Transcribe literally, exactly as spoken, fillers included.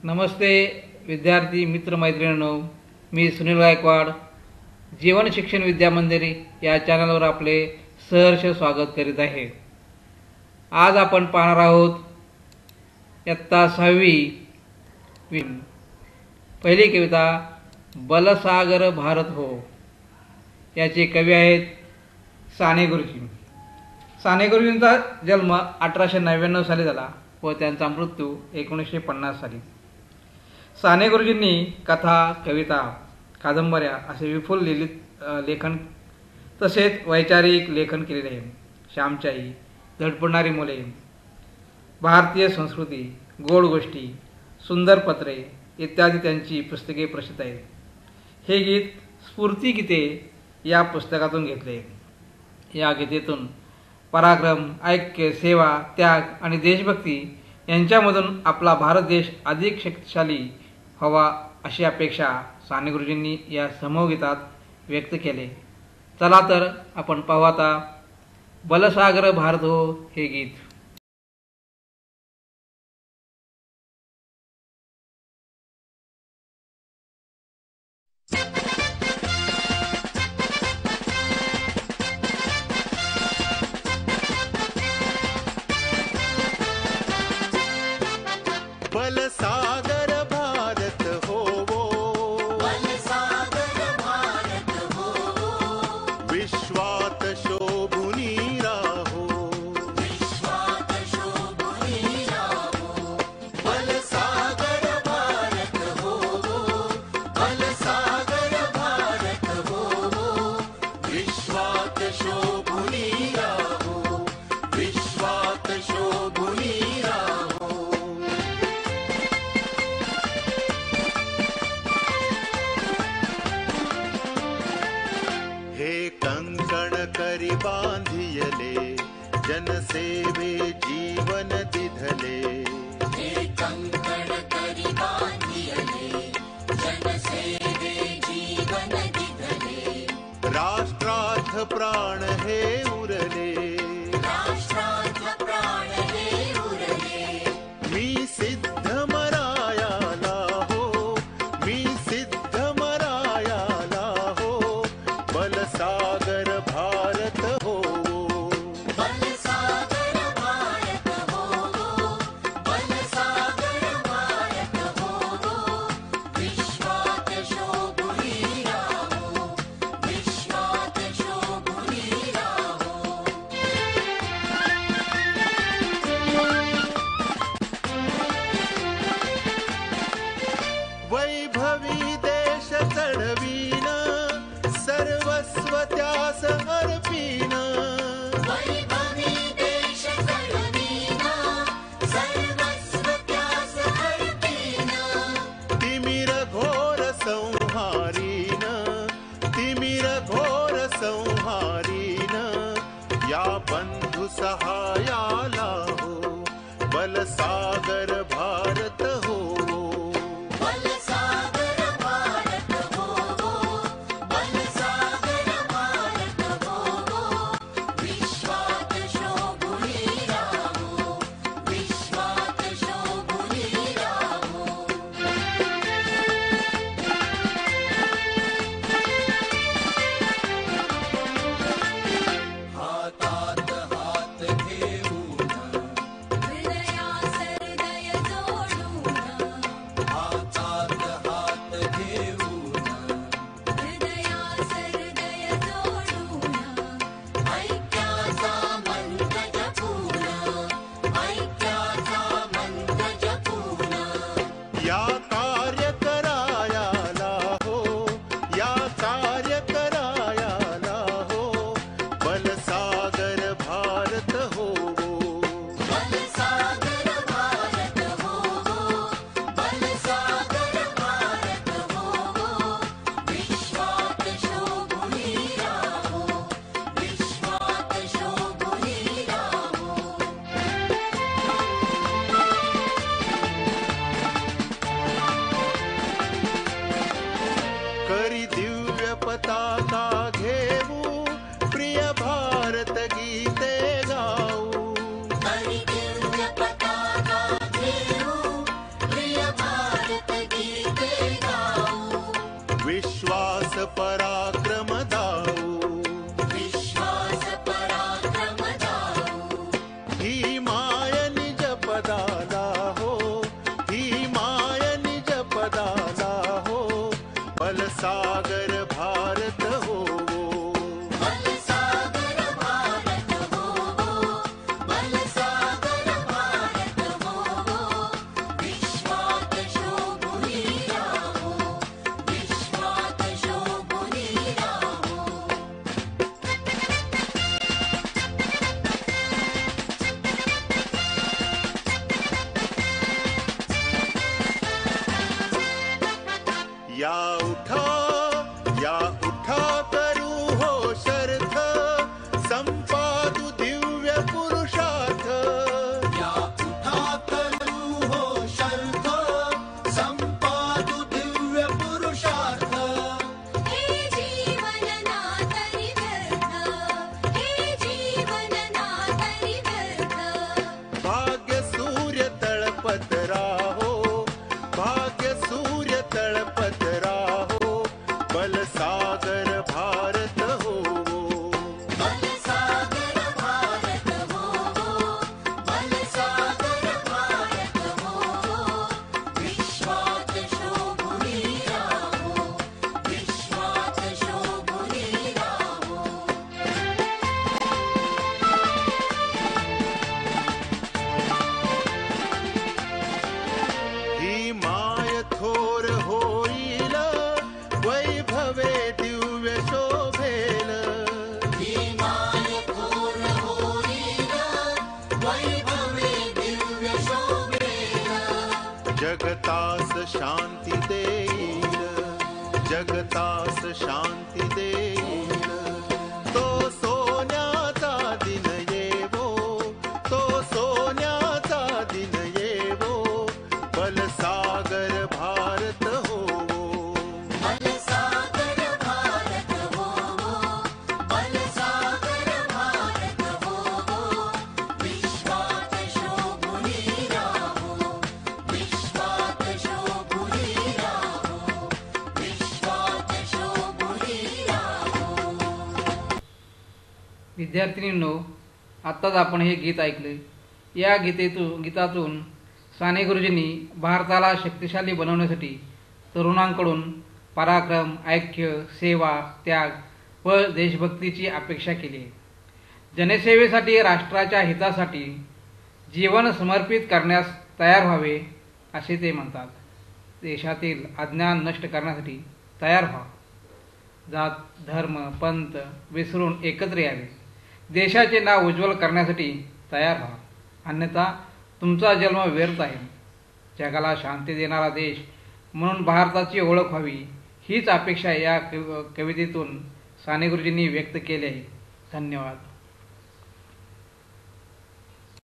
नमस्ते विद्यार्थी मित्र मैत्रिणींनो, मी सुनील गायकवाड जीवन शिक्षण विद्या मंदिर या चॅनलवर आपले सहर्ष स्वागत करीत आहे। आज आपण पाहणार आहोत इयत्ता सहावी पहिली कविता बलसागर भारत हो। याचे कवी आहेत साने गुरुजी। साने गुरुजींचा जन्म अठराशे नव्याण्णव साली झाला व त्यांचा मृत्यू एकोणीसशे पन्नास साली। साने गुरुजींनी कथा, कविता, कादंबऱ्या असे विपुल लिहित लेखन तसेच वैचारिक लेखन केलेले आहे। श्यामच्याई, धडपडणारी मुले, भारतीय संस्कृती, गोड गोष्टी, सुंदर पत्रे इत्यादी त्यांची पुस्तके प्रसिद्ध आहेत। हे गीत स्फूर्ती गीते या पुस्तकातून घेतले। या गीतेतून पराक्रम, ऐक्य, सेवा, त्याग आणि देशभक्ती यांच्यामधून आपला भारत देश अधिक शक्तिशाली व्हावा अशी अपेक्षा साने गुरुजींनी या समूहगीतात व्यक्त केले। चला तर आपण पाहू आता बलसागर भारत हो हे गीत। बलसागर भारत हो वो, बलसागर भारत हो वो, विश्वात शोभुनी राहो, विश्वात शोभुनी राहो। बलसागर भारत हो वो, बलसागर भारत हो वो, विश्वात शोभुनी राहो, विश्वात शोभुनी राहो। हे कंकण करी बांधियले, जनसेवे जीवन दिधले, हे कंकण करी बांधियले, जनसेवे जीवन दिधले। राष्ट्रार्थ प्राण हे उरले, राष्ट्रार्थ प्राण हे उरले। मी सिद्ध मरायाला हो, मी सिद्ध मरायाला हो, बलसागर भारत हो वो, बलसागर भारत हो वो, बलसागर भारत हो वो, विश्वात शोभुनी राहो, विश्वात शोभुनी राहो। वैभवी देश चढवीन, सर्वस्व त्यास अर्पीन, वैभवी देश चढवीन, सर्वस्व त्यास अर्पीन। तिमिर घोर संहारीन, तिमिर घोर संहारीन, या बंधु सहायाला हो, बलसागर भारत हो वो, बलसागर भारत हो वो, बलसागर भारत हो सागर भारत होवो बल सागर भारत होवो बल सागर भारत होवो विश्वात शोभुनी राहो विश्वात शोभुनी राहो या उठा या उठा करू हो शर्थ संपादू दिव्य पुरुषार्थ या उठा करू हो शर्थ संपादू दिव्य पुरुषार्थ हे जीवन नातरी व्यर्थ हे जीवन नातरी व्यर्थ भाग्य सूर्य तळपत राहो भाग्य सूर्य तळपत राहो बल सागर भारत होवो बल सागर भारत होवो बल सागर भारत होवो विश्वात शोभुनी राहो विश्वात शोभुनी राहो ही माय थोर होईल वैभवे दिव्य शोभेल ही माय थोर होईल वैभवे दिव्य शोभेल जगतास शांती देईल जगतास शांती देईल तो सोन्याचा दिन येवो तो सोन्याचा दिन येवो बल सागर भारत होवो बल सागर भारत होवो बल सागर भारत होवो विश्वात शोभुनी राहो विश्वात शोभुनी राहो विश्वात शोभुनी राहो विद्यार्थिनींनो, आत्ताच आपण हे गीत ऐकले. या गीतेतून गीतातून साने गुरुजींनी भारताला शक्तिशाली बनवण्यासाठी तरुणांकडून पराक्रम, ऐक्य, सेवा, त्याग व देशभक्तीची अपेक्षा केली आहे. जनसेवेसाठी, राष्ट्राच्या हितासाठी जीवन समर्पित करण्यास तयार व्हावे असे ते म्हणतात. देशातील अज्ञान नष्ट करण्यासाठी तयार व्हा. जात, धर्म, पंथ विसरून एकत्र यावे. देशाचे नाव उज्ज्वल करण्यासाठी तयार व्हा, अन्यथा तुमचा जन्म व्यर्थ आहे. जगाला शांती देणारा देश म्हणून भारताची ओळख व्हावी हीच अपेक्षा या कवितेतून साने गुरुजींनी व्यक्त केली आहे. धन्यवाद.